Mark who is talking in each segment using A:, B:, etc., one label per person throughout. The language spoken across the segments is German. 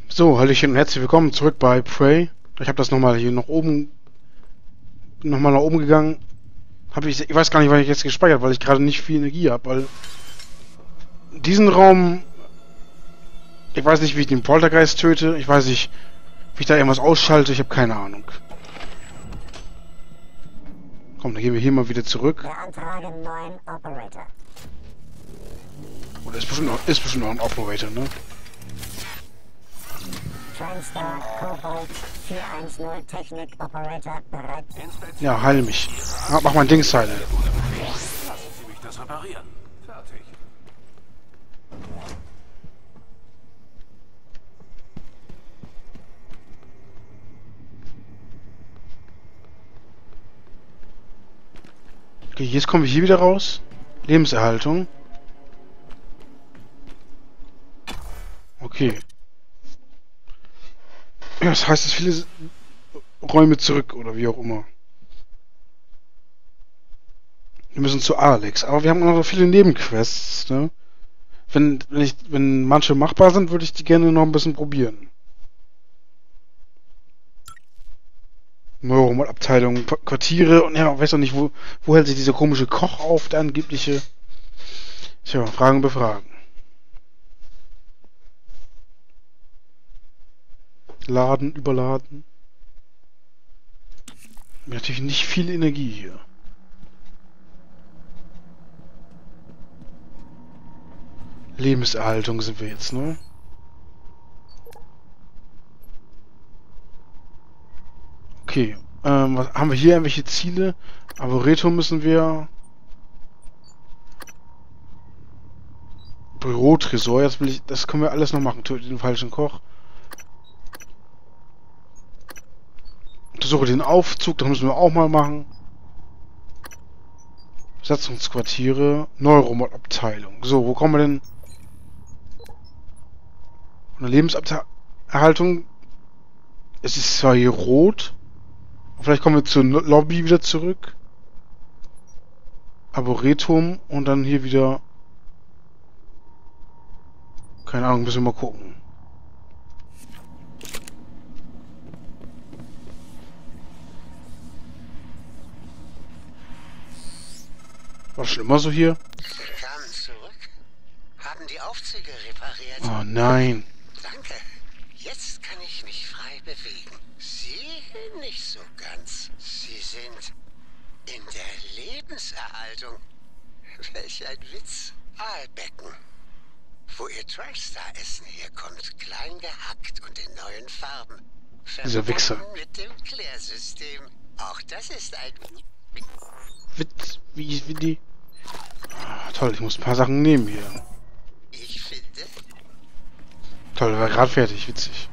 A: So, Hallöchen und herzlich willkommen zurück bei Prey. Ich habe das nochmal hier nach oben, nochmal nach oben gegangen. Ich weiß gar nicht, wann ich jetzt gespeichert, weil ich gerade nicht viel Energie habe, weil diesen Raum, ich weiß nicht, wie ich den Poltergeist töte, ich weiß nicht, wie ich da irgendwas ausschalte, ich habe keine Ahnung. Komm, dann gehen wir hier mal wieder zurück.
B: Beantragen neuen Operator.
A: Oh, da ist bestimmt noch ein Operator, ne?
B: TriStar Cobalt 410 Technik Operator bereit.
A: Ja, heil mich. Mach mein Ding silent.
C: Lassen Sie mich das reparieren. Fertig.
A: Okay, jetzt kommen wir hier wieder raus. Lebenserhaltung. Okay. Ja, das heißt, es viele Räume zurück oder wie auch immer. Wir müssen zu Alex. Aber wir haben noch so viele Nebenquests, ne? Wenn manche machbar sind, würde ich die gerne noch ein bisschen probieren. Neuromal-Abteilung, Quartiere und ja, weiß auch nicht, wo hält sich dieser komische Koch auf, der angebliche. Tja, Fragen befragen. Laden, überladen. Natürlich nicht viel Energie hier. Lebenserhaltung sind wir jetzt, ne? Okay. Was haben wir hier? Irgendwelche Ziele? Arboretum müssen wir. Bürotresor, jetzt will ich. Das können wir alles noch machen. Töte den falschen Koch. Untersuche den Aufzug, das müssen wir auch mal machen. Besatzungsquartiere, Neuromod-Abteilung. So, wo kommen wir denn? Eine Lebenserhaltung. Es ist zwar hier rot. Vielleicht kommen wir zur Lobby wieder zurück. Arboretum und dann hier wieder. Keine Ahnung, müssen wir mal gucken. War schon immer so hier?
D: Willkommen zurück. Haben die Aufzüge repariert?
A: Oh nein.
D: Danke. Jetzt kann ich mich frei bewegen. Sie nicht so ganz. Sie sind in der Lebenserhaltung. Welch ein Witz. Aalbecken. Wo ihr TriStar-Essen herkommt, klein gehackt und in neuen Farben.
A: Dieser Wichser.
D: Verbunden mit dem Klärsystem. Auch das ist ein...
A: Wie die. Ah, toll, ich muss ein paar Sachen nehmen hier.
D: Ich finde...
A: Toll, war gerade fertig, witzig.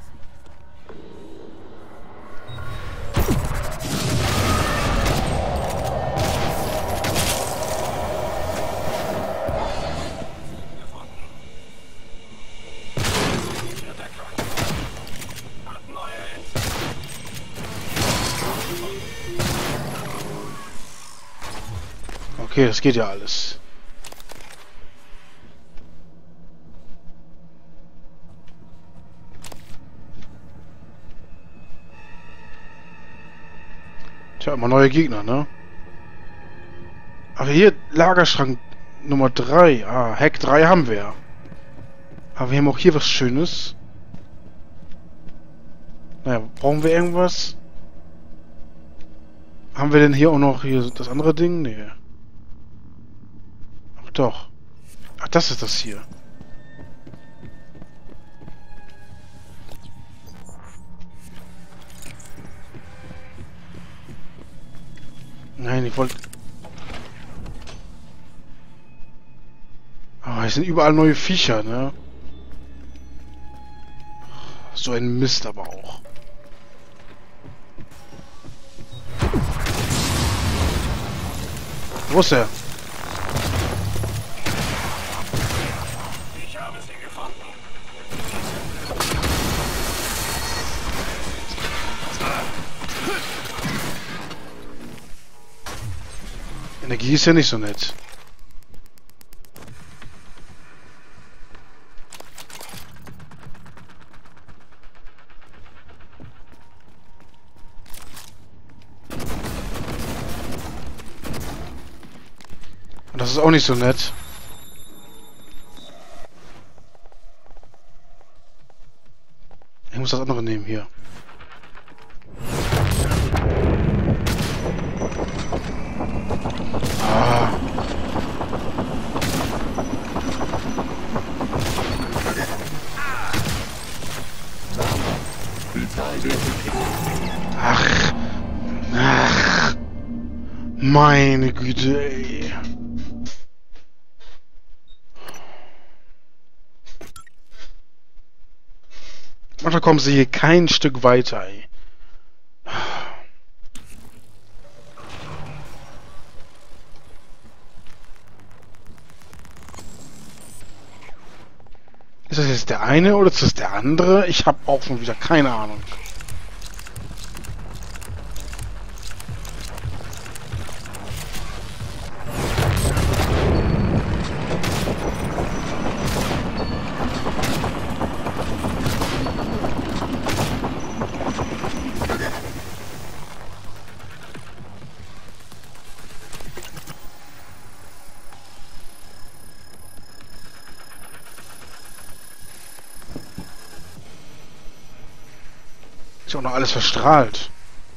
A: Okay, das geht ja alles. Tja, immer neue Gegner, ne? Ach, hier, Lagerschrank Nummer 3. Ah, Hack 3 haben wir. Aber wir haben auch hier was Schönes. Naja, brauchen wir irgendwas? Haben wir denn hier auch noch hier das andere Ding? Nee. Ach doch. Ach, das ist das hier. Nein, ich wollte... Ah, es sind überall neue Viecher, ne? So ein Mist aber auch. Wo ist er?
C: Ich habe sie gefunden.
A: Energie ist ja nicht so nett. Das ist auch nicht so nett. Ich muss das andere nehmen hier. Ah. Ach. Ach. Meine Güte, ey. Manchmal kommen sie hier kein Stück weiter, ey. Ist das jetzt der eine oder ist das der andere? Ich habe auch schon wieder keine Ahnung. Ist auch noch alles verstrahlt.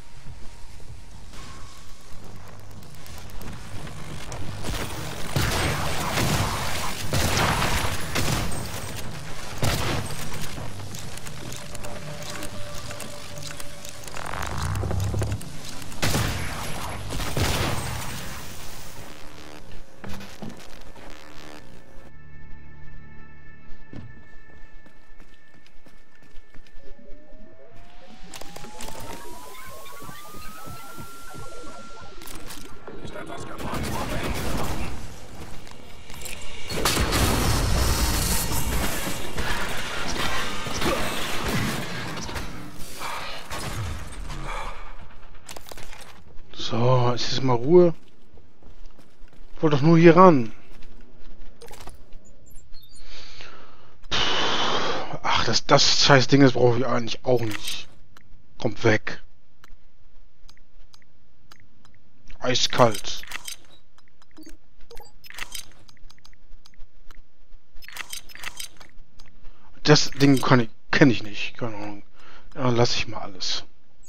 C: Ist etwas kaputt?
A: So, ist jetzt mal Ruhe. Ich wollte doch nur hier ran. Ach, das scheiß Ding, das brauche ich eigentlich auch nicht. Kommt weg. Eiskalt. Das Ding kenne ich nicht. Keine Ahnung. Ja, lass ich mal alles.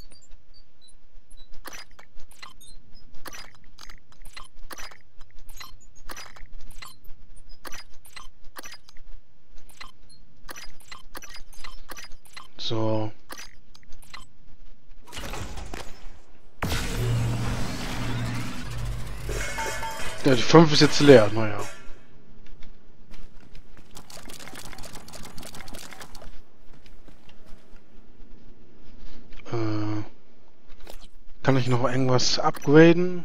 A: So. Ja, die 5 ist jetzt leer, naja. Kann ich noch irgendwas upgraden?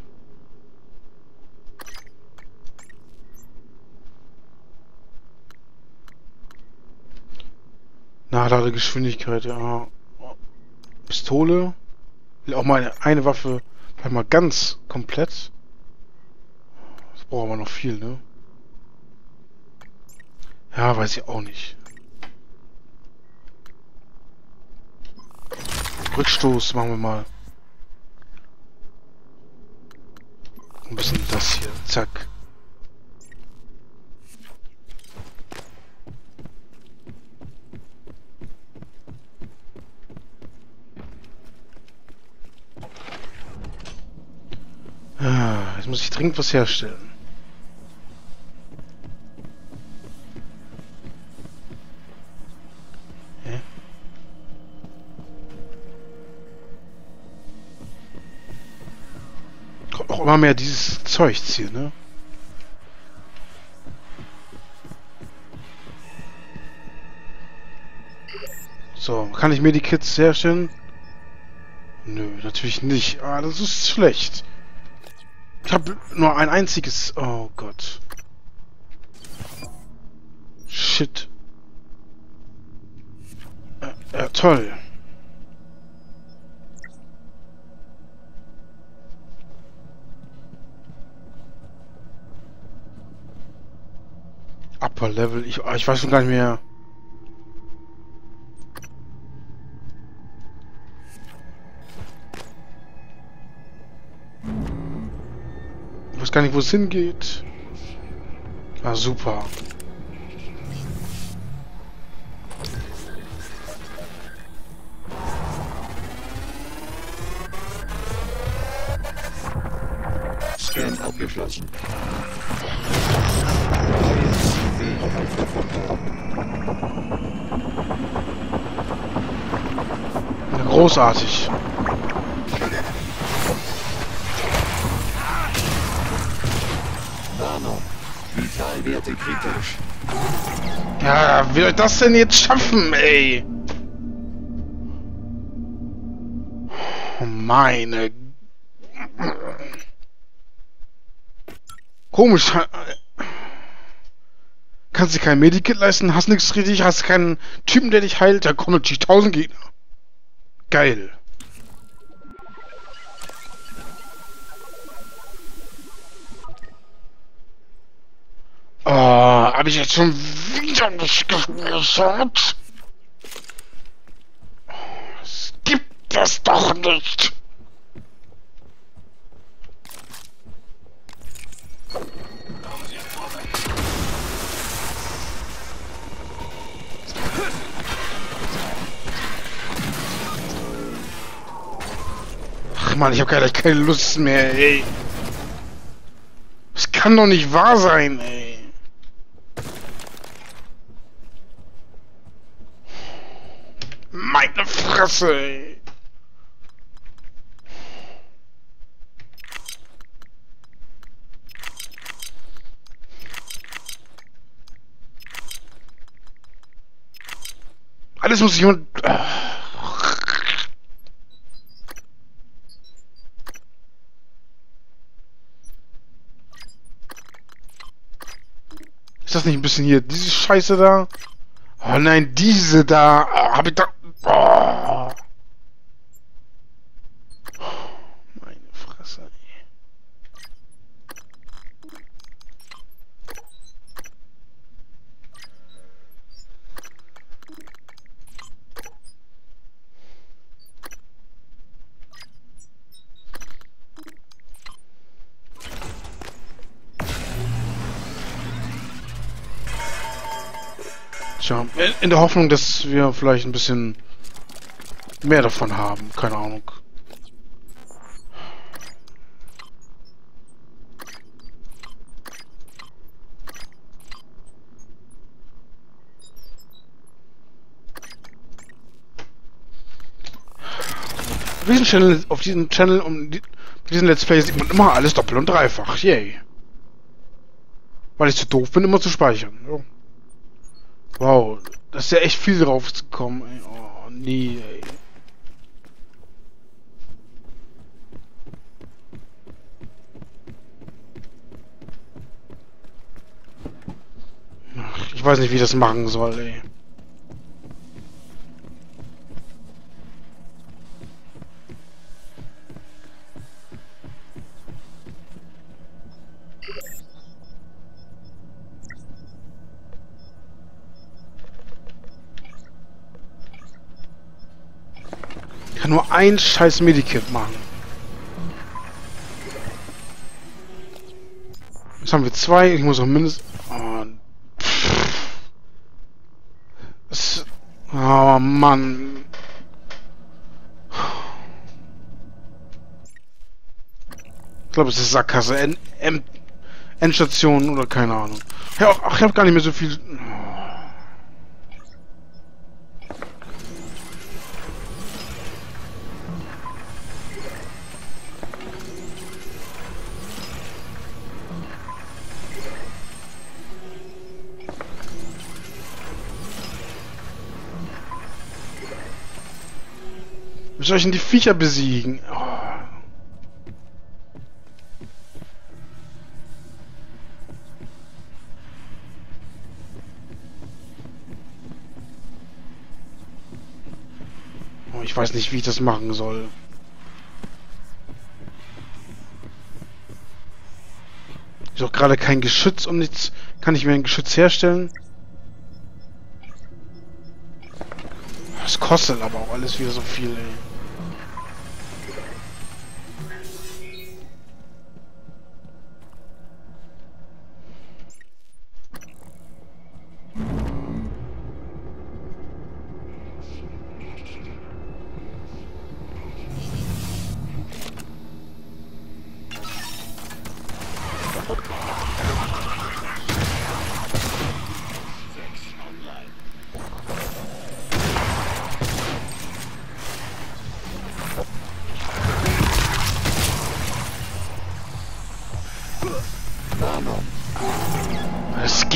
A: Nachladegeschwindigkeit, ja. Pistole. Will auch mal eine Waffe vielleicht mal ganz komplett. Das brauchen wir noch viel, ne? Ja, weiß ich auch nicht. Rückstoß machen wir mal. Ein bisschen das hier. Zack. Ah, jetzt muss ich dringend was herstellen. Hä? Kommt auch immer mehr dieses Zeugs hier, ne? So, kann ich mir die Kits herstellen? Nö, natürlich nicht. Ah, das ist schlecht. Ich habe nur ein einziges... Oh Gott. Shit. Ja, toll. Upper Level. Ich weiß schon gar nicht mehr. Ich weiß gar nicht, wo es hingeht. War super.
E: Scan abgeschlossen.
A: Großartig.
E: Warnung. Vitalwerte kritisch.
A: Ja, wie soll ich das denn jetzt schaffen, ey? Oh, meine... Komisch. Kannst dir kein Medikit leisten, hast nichts richtig, hast keinen Typen, der dich heilt, da kommen natürlich 1000 Gegner. Geil. Oh, hab ich jetzt schon wieder nicht gespeichert? Das gibt es doch nicht. Ach man, ich hab gleich keine Lust mehr, ey. Das kann doch nicht wahr sein, ey. Meine Fresse, ey. Alles muss ich und... Ist das nicht ein bisschen hier? Diese Scheiße da? Oh nein, diese da. Hab ich da... Oh. Meine Fresse, ey. Tja, in der Hoffnung, dass wir vielleicht ein bisschen mehr davon haben. Keine Ahnung. Auf diesem Channel, diesen Let's Play sieht man immer alles doppelt und dreifach. Yay. Weil ich zu doof bin, immer zu speichern. Jo. Wow, das ist ja echt viel drauf gekommen, ey. Oh, nee, ey. Ach, ich weiß nicht, wie ich das machen soll, ey. Ich kann nur ein scheiß Medikit machen. Jetzt haben wir 2, ich muss auch mindestens... Oh, oh Mann. Ich glaube, es ist Sackgasse. Endstation oder keine Ahnung. Ja, ach, ich habe gar nicht mehr so viel... Wie soll ich denn die Viecher besiegen? Oh. Oh, ich weiß nicht, wie ich das machen soll. Ist auch gerade kein Geschütz und nichts. Kann ich mir ein Geschütz herstellen? Das kostet aber auch alles wieder so viel, ey.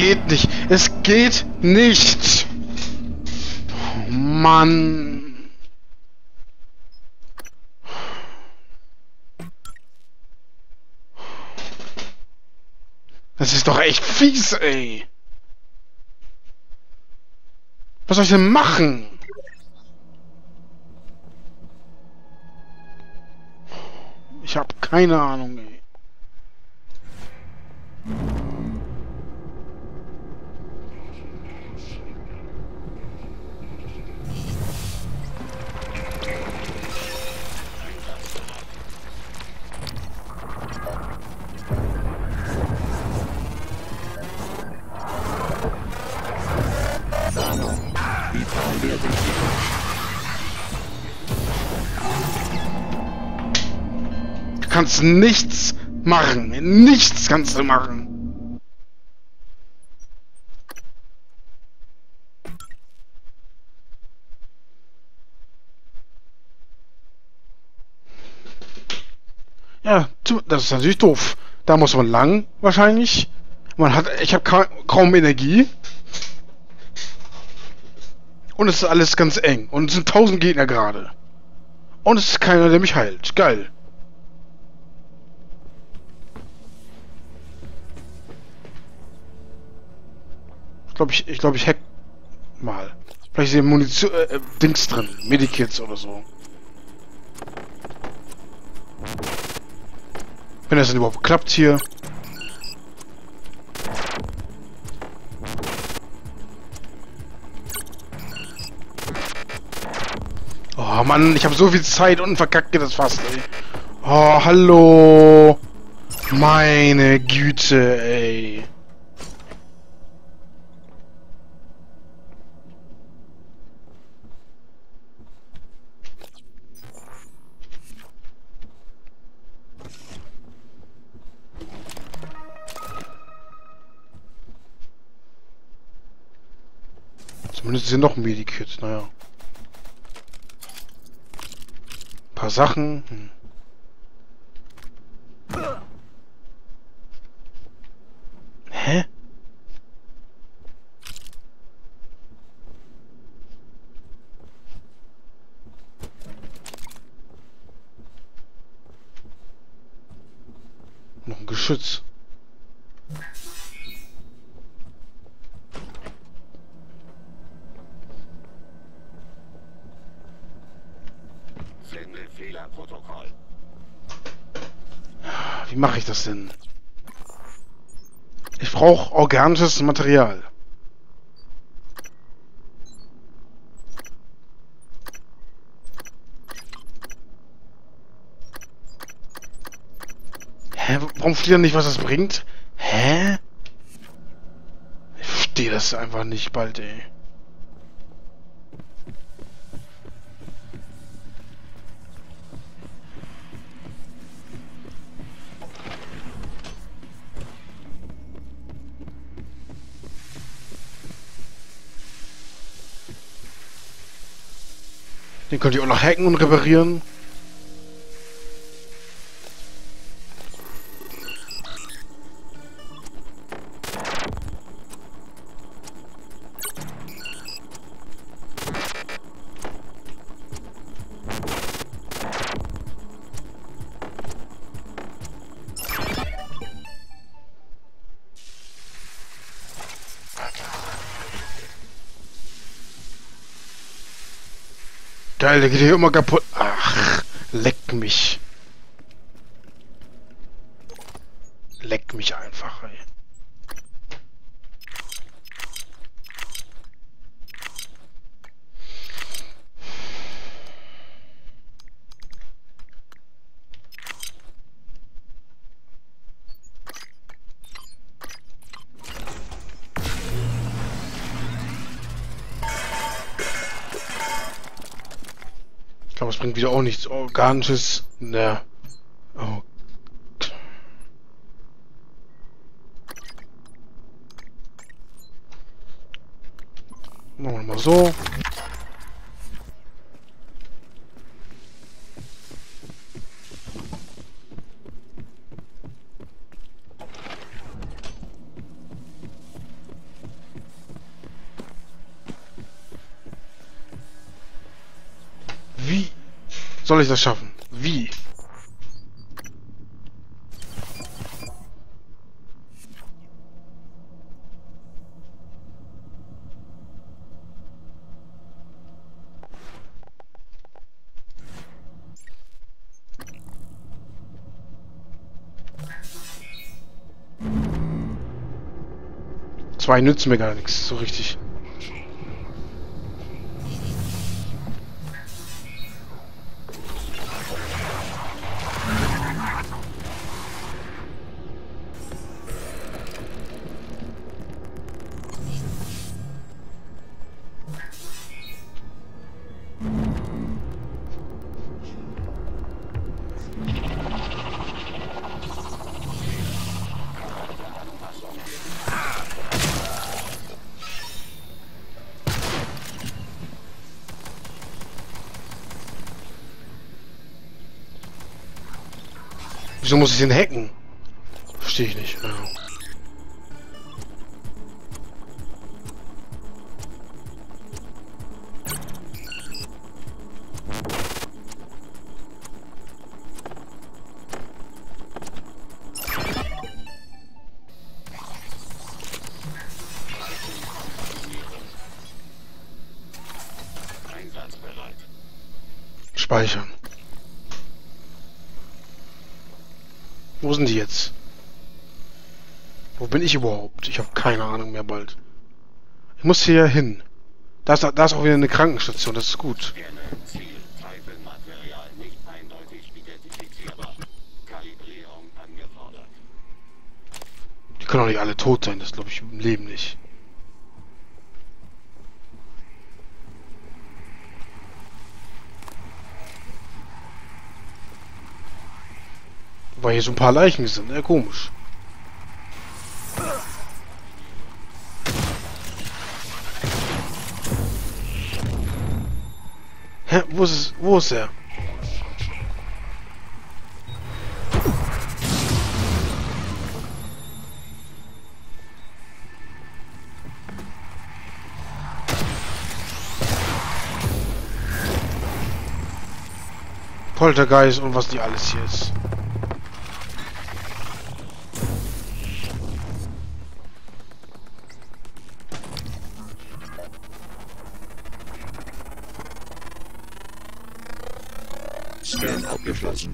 A: geht nicht. Es geht nicht. Oh, Mann. Das ist doch echt fies, ey. Was soll ich denn machen? Ich habe keine Ahnung, ey.
E: Vitalwerte kritisch.
A: Du kannst nichts machen. Nichts kannst du machen. Ja, das ist natürlich doof. Da muss man lang, wahrscheinlich. Ich habe kaum Energie. Und es ist alles ganz eng. Und es sind 1000 Gegner gerade. Und es ist keiner, der mich heilt. Geil. Ich glaube, ich hack mal. Vielleicht ist hier Munition, Dings drin. Medikits oder so. Wenn das denn überhaupt klappt hier. Oh Mann, ich habe so viel Zeit und verkacke das fast, ey. Oh, hallo. Meine Güte, ey. Zumindest sind noch Medikits, naja. Ein paar Sachen. Hä? Noch ein Geschütz.
E: Finde Fehlerprotokoll.
A: Wie mache ich das denn? Ich brauche organisches Material. Hä? Warum steht da nicht, was das bringt? Hä? Ich verstehe das einfach nicht bald, ey. Den könnt ihr auch noch hacken und reparieren. Geil, der geht hier immer kaputt. Ach, leck mich. Leck mich einfach, ey. Ich glaube, es bringt wieder auch nichts Organisches. Ne. Oh. Machen wir mal so. soll ich das schaffen? Wie? Zwei nützen mir gar nichts, so richtig. Wieso muss ich den hacken? Verstehe ich nicht. Ja.
E: Einsatzbereit.
A: Speichern. Wo sind die jetzt? Wo bin ich überhaupt? Ich habe keine Ahnung mehr bald. Ich muss hier hin. Da ist auch wieder eine Krankenstation, das ist gut.
E: Scanne. Ziel. Teilchenmaterial nicht eindeutig identifizierbar. Kalibrierung angefordert.
A: Die können doch nicht alle tot sein, das glaube ich im Leben nicht. Weil hier so ein paar Leichen sind, ne? Komisch. Hä? Wo ist er? Poltergeist und was die alles hier ist.
E: Scan abgeschlossen.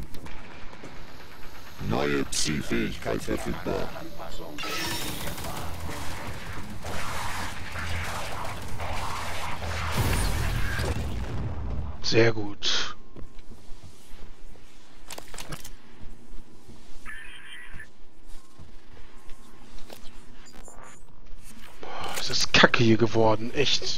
E: Neue Zielfähigkeit verfügbar.
A: Sehr gut. Boah, es ist kacke hier geworden, echt.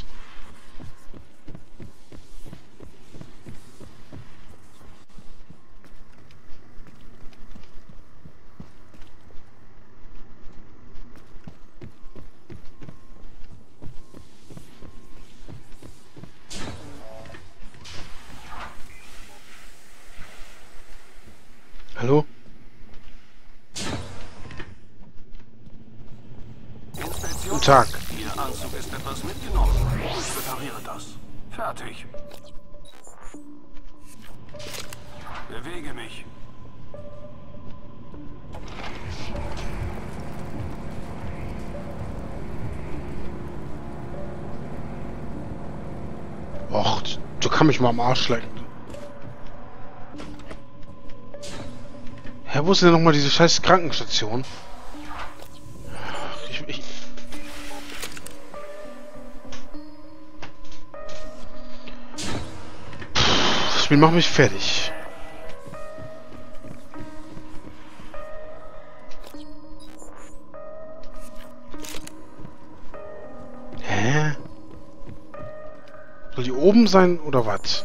A: Hallo?
C: Inspektion.
A: Guten Tag.
C: Ihr Anzug ist etwas mitgenommen. Ich repariere das. Fertig. Bewege mich.
A: Och, du kannst mich mal am Arsch lecken. Hä, wo ist denn nochmal diese scheiß Krankenstation? Ich... Das Spiel macht mich fertig. Hä? Soll die oben sein oder was?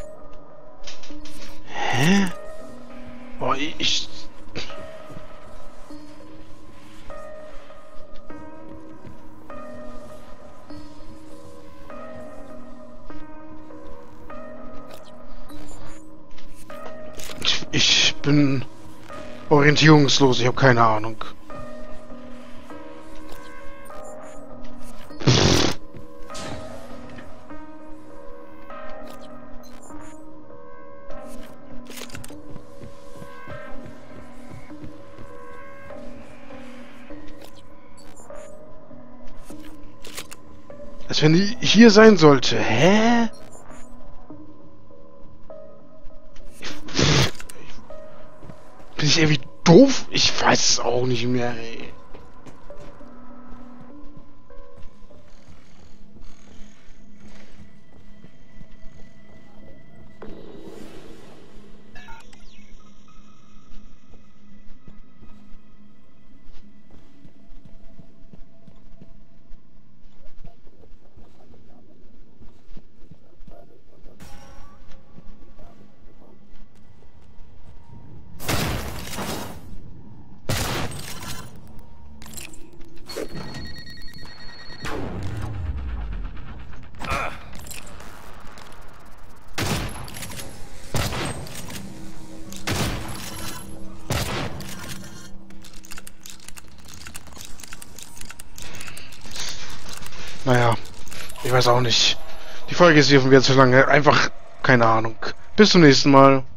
A: Hä? Boah, ich... Ich bin orientierungslos, ich habe keine Ahnung. Als wenn die hier sein sollte. Hä? Bin ich irgendwie doof? Ich weiß es auch nicht mehr, ey. Naja, ich weiß auch nicht. Die Folge ist hier schon wieder zu lange. Einfach keine Ahnung. Bis zum nächsten Mal.